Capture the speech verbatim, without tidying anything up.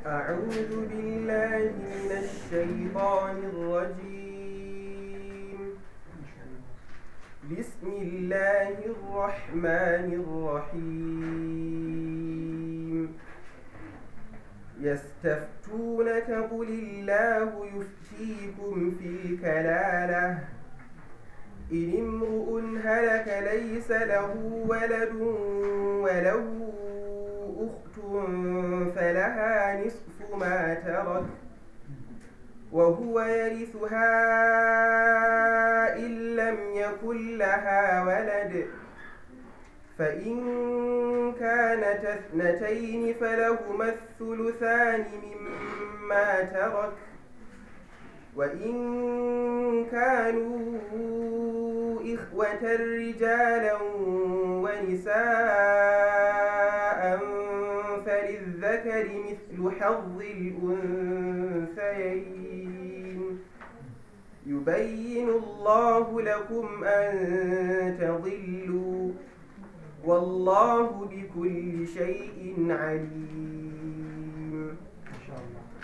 أعوذ بالله من الشيطان الرجيم. بسم الله الرحمن الرحيم. يستفتونك قل الله يفتيكم في الكلالة إن امرؤ هلك ليس له ولد وله أخت فلها نصف ما ترك وهو يرثها إن لم يكن لها ولد، فإن كانت اثنتين فلهما الثلثان مما ترك، وإن كانوا إخوة رجالا ونساء فللذكر مثل حظ الأنثيين. يبين الله لكم أن تضلوا والله بكل شيء عليم. ما شاء الله.